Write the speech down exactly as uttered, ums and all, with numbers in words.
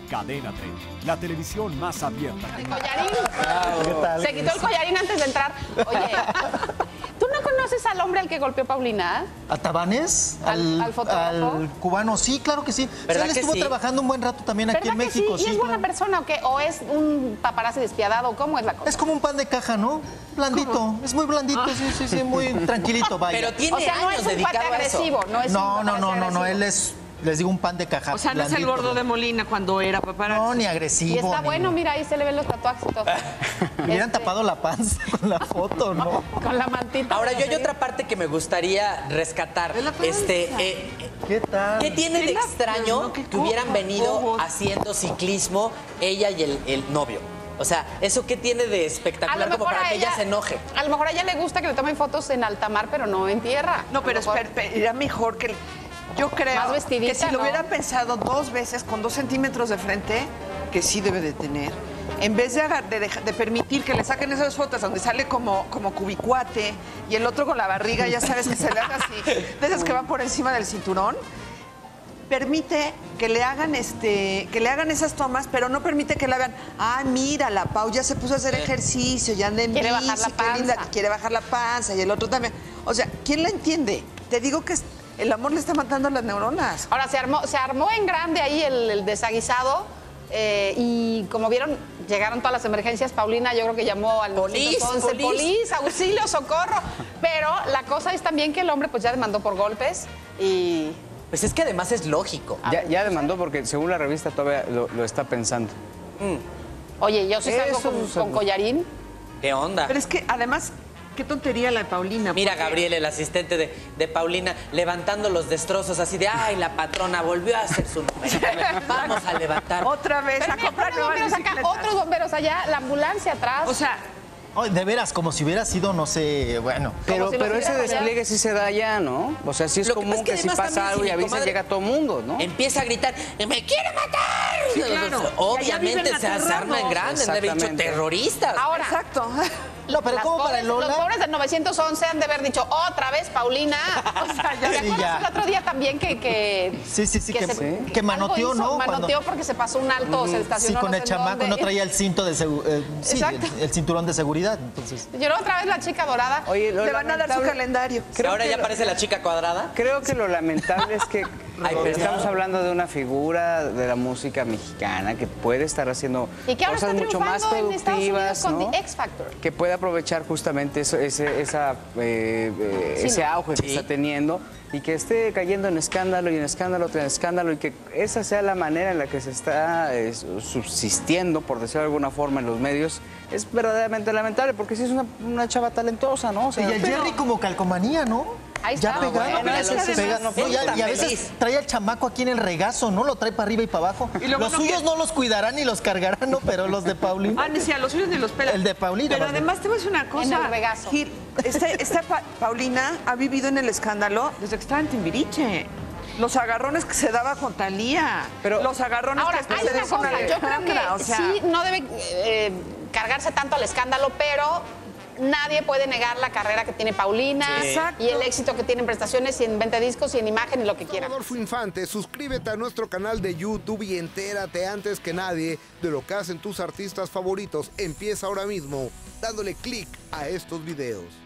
Cadena treinta, la televisión más abierta. ¿El collarín? ¿Qué tal? Se quitó el collarín antes de entrar. Oye, ¿tú no conoces al hombre al que golpeó Paulina? ¿A Tabanes? ¿Al- al fotógrafo? al cubano, sí, claro que sí. ¿Verdad Él que estuvo sí? trabajando un buen rato también aquí ¿Verdad en que México. sí? ¿Y es buena claro. persona o qué? ¿O es un paparazzi despiadado? ¿Cómo es la cosa? Es como un pan de caja, ¿no? Blandito, es muy blandito, sí, sí, sí, muy tranquilito, vaya. Pero tiene O sea, no años es un cuate dedicado a eso. agresivo, no es No, un no, no, no, no, agresivo. él es, les digo, un pan de caja. O sea, no es el blandito. gordo de Molina cuando era paparazzi. No, ni agresivo. Y está ni- bueno, mira, ahí se le ven los tatuajes y todo. Me hubieran Este, tapado la panza con la foto, ¿no? Con la mantita. Ahora, yo hay otra parte que me gustaría rescatar. Es la panza. Este, eh, ¿Qué tal? ¿Qué tiene de Sí, la- extraño no, que que hubieran cojo, venido cojo. haciendo ciclismo ella y el, el novio? O sea, ¿eso qué tiene de A lo espectacular como mejor para a que ella ella se enoje? A lo mejor a ella le gusta que le tomen fotos en alta mar, pero no en tierra. No, pero A lo mejor- espera, espera, era mejor que... Yo creo Más vestidita, que si lo ¿no? hubiera pensado dos veces con dos centímetros de frente, que sí debe de tener, en vez de, agar- de, deja- de permitir que le saquen esas fotos donde sale como, como cubicuate y el otro con la barriga, ya sabes que se le haga así, de esas que van por encima del cinturón, permite que le hagan este que le hagan esas tomas, pero no permite que le hagan, ah, mira, la Pau ya se puso a hacer ejercicio, ya anda en Quiere bici, bajar la qué linda, panza. quiere bajar la panza, y el otro también. O sea, ¿quién la entiende? Te digo que es- el amor le está matando las neuronas. Ahora, se armó, se armó en grande ahí el, el desaguisado eh, y como vieron, llegaron todas las emergencias. Paulina yo creo que llamó al Polis, nueve once, polis. polis, auxilio, socorro. Pero la cosa es también que el hombre pues ya demandó por golpes y... Pues es que además es lógico. Ya, ya demandó porque según la revista todavía lo, lo está pensando. Oye, yo sí salgo Eso con, es- con collarín. ¿Qué onda? Pero es que además, qué tontería la de Paulina. Mira, porque- Gabriel, el asistente de, de Paulina, levantando los destrozos así de, ay, la patrona volvió a hacer su número. Vamos a levantar. Otra vez Pero a mira, comprar otros nuevas bomberos acá, bicicletas. otros bomberos allá, la ambulancia atrás. O sea, Ay, de veras, como si hubiera sido, no sé, bueno. Pero, si los pero ese hubiera despliegue sí se da ya, ¿no? O sea, sí es Lo que pasa común es que que, si además pasa también algo si y mi avisa, comadre llega todo el mundo, ¿no? Empieza a gritar, ¡me quiere matar! Sí, claro. Obviamente Y allá se, viven se arma en aterrados. grande, han de haber dicho Exactamente. terroristas. Ahora, exacto. No, pero las ¿cómo para pobres- el Lola? Los pobres del novecientos once han de haber dicho, otra vez, Paulina. O sea, ya, ¿te Sí, acuerdas ya. el otro día también que... que Sí, sí, sí, que- se- que manoteó, algo hizo, ¿no? Manoteó Cuando- porque se pasó un alto, se Sí, estacionó con no el sé chamaco dónde. no traía el cinto de seguridad. Sí, Exacto. el, el cinturón de seguridad. Entonces. Lloró otra vez la chica dorada. Oye, lo Le van a dar su lamentable- calendario. Creo Ahora que ya lo- aparece la chica cuadrada. Creo que lo lamentable es que Ay, perdón. estamos hablando de una figura de la música mexicana que puede estar haciendo Y que ahora cosas está mucho más triunfando en Estados Unidos productivas, con ¿no? The X Factor. Que puede aprovechar justamente eso, ese, esa, eh, eh, Sí, ese ¿no? auge que Sí. está teniendo y que esté cayendo en escándalo y en escándalo tras escándalo y que esa sea la manera en la que se está eh, subsistiendo, por decirlo de alguna forma, en los medios, es verdaderamente lamentable porque sí es una, una chava talentosa, ¿no? O sea, Y el pero- Jerry como calcomanía, ¿no? Ahí Ya está. pegado, Bueno, mira, es se que pega. además- No, y, a, y a veces feliz. trae al chamaco aquí en el regazo, ¿no? Lo trae para arriba y para abajo. Y lo Los bueno suyos que- no los cuidarán ni los cargarán, ¿no? Pero los de Paulina. Ah, ni si a los suyos ni los pelan. El de Paulina, Pero más bien. además te voy a decir una cosa. el regazo. Gil, esta, esta Pa- Paulina ha vivido en el escándalo desde que estaba en Timbiriche. Los agarrones que se daba con Talía. Pero- los agarrones Ahora, que hay se una dio con cosa, yo creo que Alejandra, o sea, sí no debe eh, cargarse tanto al escándalo, pero nadie puede negar la carrera que tiene Paulina Sí. Exacto. y el éxito que tiene en prestaciones y en venta de discos y en imagen y lo que quieran. Adolfo Infante, suscríbete a nuestro canal de YouTube y entérate antes que nadie de lo que hacen tus artistas favoritos. Empieza ahora mismo dándole clic a estos videos.